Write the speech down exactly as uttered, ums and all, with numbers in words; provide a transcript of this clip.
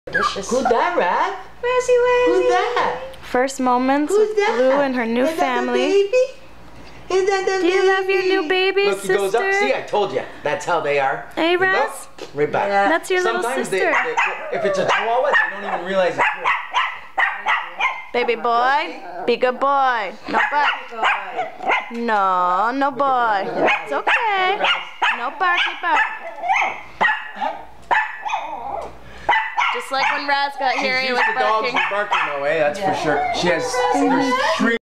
Delicious. Who's that, Rat? Razzie, Razzie. Who's that? First moments Who's with that? Blue and her new Is that family. the baby? Is that the Do you baby? love your new baby, Look, sister? he goes up. See, I told you. That's how they are. Hey, Look, Raz? right back. Yeah. That's your Sometimes little sister. They, they, if it's a chihuahua, they don't even realize it's you. Baby boy, be good boy. No butt. No, no boy. It's okay. No barky bark. Just like when Raz got here, She's he used was to dogs barking. barking no way, that's for sure. She has there's three